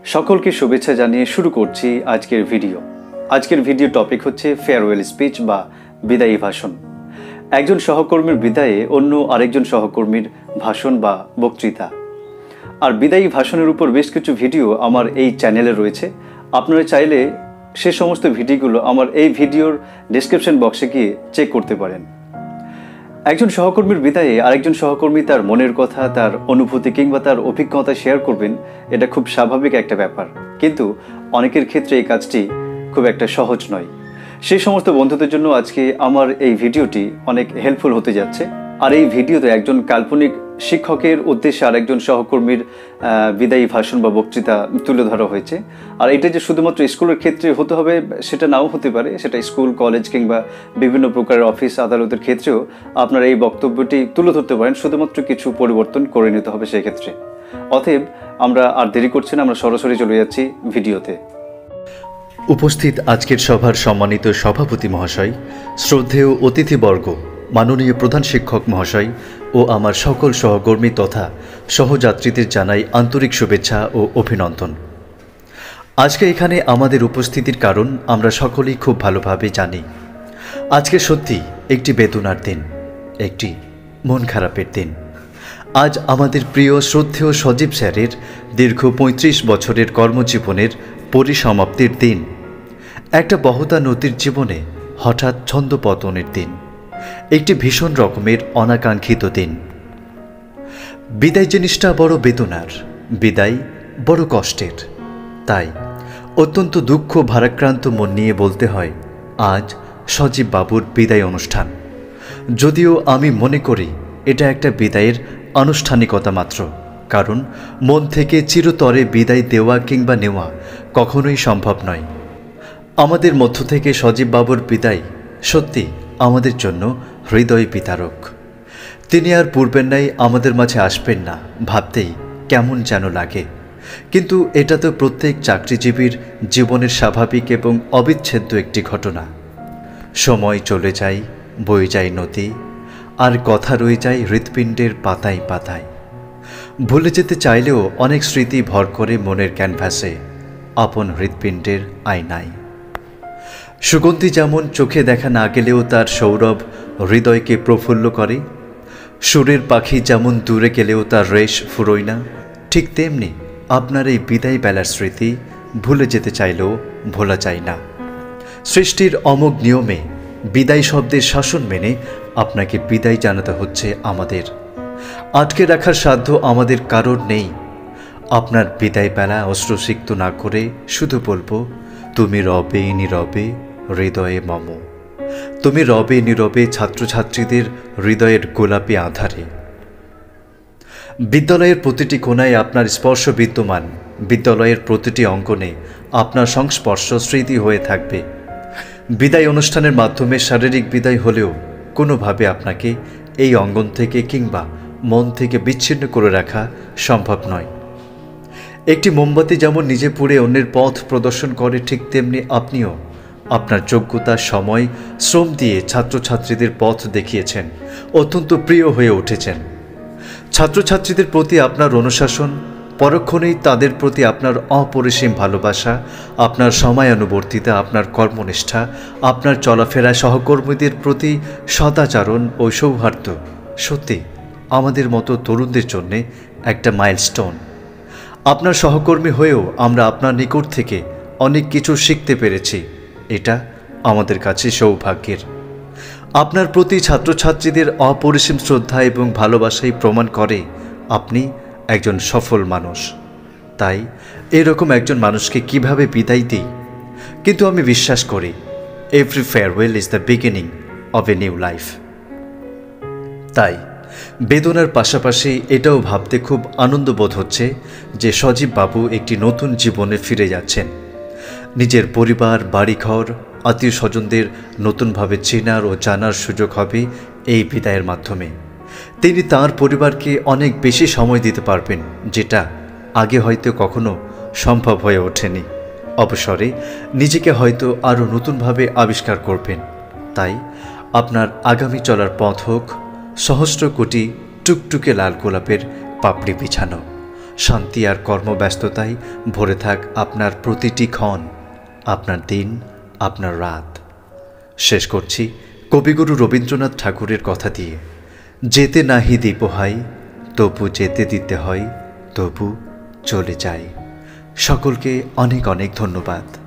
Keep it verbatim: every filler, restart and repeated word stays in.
সকলকে শুভেচ্ছা জানিয়ে শুরু করছি আজকের ভিডিও। আজকের ভিডিও টপিক হচ্ছে ফেয়ারওয়েল স্পিচ বা বিদায়ী ভাষণ। একজন সহকর্মীর বিদায়ে অন্য আরেকজন সহকর্মীর ভাষণ বা বক্তৃতা। আর বিদায়ী ভাষণের উপর বেশ কিছু ভিডিও আমার এই চ্যানেলে রয়েছে। আপনারা চাইলে সে সমস্ত ভিডিওগুলো আমার এই ভিডিওর ডেসক্রিপশন বক্সে গিয়ে চেক করতে পারেন। একজন সহকর্মীর বিদায়ে আরেকজন সহকর্মী তার মনের কথা, তার অনুভূতি কিংবা তার অভিজ্ঞতা শেয়ার করবেন, এটা খুব স্বাভাবিক একটা ব্যাপার। কিন্তু অনেকের ক্ষেত্রে এই কাজটি খুব একটা সহজ নয়। সেই সমস্ত বন্ধুদের জন্য আজকে আমার এই ভিডিওটি অনেক হেল্পফুল হতে যাচ্ছে। আর এই ভিডিওতে একজন কাল্পনিক শিক্ষকের উদ্দেশ্যে আরেকজন সহকর্মীর বিদায়ী ভাষণ বা বক্তৃতা তুলে ধরা হয়েছে। আর এটা যে শুধুমাত্র স্কুলের ক্ষেত্রে হতে হবে সেটা নাও হতে পারে, সেটা স্কুল, কলেজ কিংবা বিভিন্ন প্রকারের অফিস আদালতের ক্ষেত্রেও আপনারা এই বক্তব্যটি তুলে ধরতে পারেন। শুধুমাত্র কিছু পরিবর্তন করে নিতে হবে সেক্ষেত্রে। অতএব আমরা আর দেরি করছি না, আমরা সরাসরি চলে যাচ্ছি ভিডিওতে। উপস্থিত আজকের সভার সম্মানিত সভাপতি মহাশয়, শ্রদ্ধেয় অতিথিবর্গ, মাননীয় প্রধান শিক্ষক মহাশয় ও আমার সকল সহকর্মী তথা সহযাত্রীদের জানাই আন্তরিক শুভেচ্ছা ও অভিনন্দন। আজকে এখানে আমাদের উপস্থিতির কারণ আমরা সকলেই খুব ভালোভাবে জানি। আজকে সত্যি একটি বেদনার দিন, একটি মন খারাপের দিন। আজ আমাদের প্রিয় শ্রদ্ধেয় সজীব স্যারের দীর্ঘ পঁয়ত্রিশ বছরের কর্মজীবনের পরিসমাপ্তির দিন। একটা বহতা নদীর জীবনে হঠাৎ ছন্দপতনের দিন, একটি ভীষণ রকমের অনাকাঙ্ক্ষিত দিন। বিদায় জিনিসটা বড় বেদনার, বিদায় বড় কষ্টের। তাই অত্যন্ত দুঃখ ভারাক্রান্ত মন নিয়ে বলতে হয় আজ সজীব বাবুর বিদায় অনুষ্ঠান। যদিও আমি মনে করি এটা একটা বিদায়ের আনুষ্ঠানিকতা মাত্র, কারণ মন থেকে চিরতরে বিদায় দেওয়া কিংবা নেওয়া কখনোই সম্ভব নয়। আমাদের মধ্য থেকে সজীব বাবুর বিদায় সত্যি আমাদের জন্য হৃদয় বিতারক। তিনি আর পূর্বের ন্যায় আমাদের মাঝে আসবেন না ভাবতেই কেমন যেন লাগে। কিন্তু এটা তো প্রত্যেক চাকরিজীবীর জীবনের স্বাভাবিক এবং অবিচ্ছেদ্য একটি ঘটনা। সময় চলে যায়, বয়ে যায় নদী, আর কথা রয়ে যায় হৃৎপিণ্ডের পাতায় পাতায়। ভুলে যেতে চাইলেও অনেক স্মৃতি ভর করে মনের ক্যানভাসে, আপন হৃৎপিণ্ডের আয়নায়। সুগন্ধি যেমন চোখে দেখা না গেলেও তার সৌরভ হৃদয়কে প্রফুল্ল করে, সুরের পাখি যেমন দূরে গেলেও তার রেশ ফুরোয় না, ঠিক তেমনি আপনার এই বিদায় বেলার স্মৃতি ভুলে যেতে চাইলেও ভোলা যায় না। সৃষ্টির অমোঘ নিয়মে বিদায় শব্দের শাসন মেনে আপনাকে বিদায় জানাতে হচ্ছে আমাদের। আটকে রাখার সাধ্য আমাদের কারোর নেই। আপনার বিদায় বেলা অশ্রুসিক্ত না করে শুধু বলবো, তুমি রবে নীরবে হৃদয়ে মম। তুমি রবে নীরবে ছাত্রছাত্রীদের হৃদয়ের গোলাপি আধারে। বিদ্যালয়ের প্রতিটি কোণায় আপনার স্পর্শ বিদ্যমান, বিদ্যালয়ের প্রতিটি অঙ্গনে আপনার সংস্পর্শ স্মৃতি হয়ে থাকবে। বিদায় অনুষ্ঠানের মাধ্যমে শারীরিক বিদায় হলেও কোনোভাবে আপনাকে এই অঙ্গন থেকে কিংবা মন থেকে বিচ্ছিন্ন করে রাখা সম্ভব নয়। একটি মোমবাতি যেমন নিজে পুড়ে অন্যের পথ প্রদর্শন করে, ঠিক তেমনি আপনিও আপনার যোগ্যতা, সময়, শ্রম দিয়ে ছাত্রছাত্রীদের পথ দেখিয়েছেন, অত্যন্ত প্রিয় হয়ে উঠেছেন। ছাত্রছাত্রীদের প্রতি আপনার অনুশাসন, পরক্ষণেই তাদের প্রতি আপনার অপরিসীম ভালোবাসা, আপনার সময়ানুবর্তিতা, আপনার কর্মনিষ্ঠা, আপনার চলাফেরা, সহকর্মীদের প্রতি সদাচরণ ও সৌহার্দ্য সত্যি আমাদের মতো তরুণদের জন্যে একটা মাইলস্টোন। আপনার সহকর্মী হয়েও আমরা আপনার নিকট থেকে অনেক কিছু শিখতে পেরেছি, এটা আমাদের কাছে সৌভাগ্যের। আপনার প্রতি ছাত্রছাত্রীদের অপরিসীম শ্রদ্ধা এবং ভালোবাসাই প্রমাণ করে আপনি একজন সফল মানুষ। তাই এরকম একজন মানুষকে কিভাবে বিদায় দিই? কিন্তু আমি বিশ্বাস করি every farewell is the beginning of a new life. তাই বেদনার পাশাপাশি এটাও ভাবতে খুব আনন্দ বোধ হচ্ছে যে সজীব বাবু একটি নতুন জীবনে ফিরে যাচ্ছেন। নিজের পরিবার, বাড়িঘর, আত্মীয় স্বজনদের নতুনভাবে চেনার ও জানার সুযোগ হবে এই বিদায়ের মাধ্যমে। তিনি তার পরিবারকে অনেক বেশি সময় দিতে পারবেন, যেটা আগে হয়তো কখনো সম্ভব হয়ে ওঠেনি। অবসরে নিজেকে হয়তো আরও নতুনভাবে আবিষ্কার করবেন। তাই আপনার আগামী চলার পথ হোক সহস্র কোটি টুকটুকে লাল গোলাপের পাপড়ি বিছানো। শান্তি আর কর্মব্যস্ততায় ভরে থাক আপনার প্রতিটি ক্ষণ, আপনার দিন, আপনার রাত। শেষ করছি কবিগুরু রবীন্দ্রনাথ ঠাকুরের কথা দিয়ে, যেতে নাহি দীপহাই, তবু যেতে দিতে হয়, তবু চলে যায়। সকলকে অনেক অনেক ধন্যবাদ।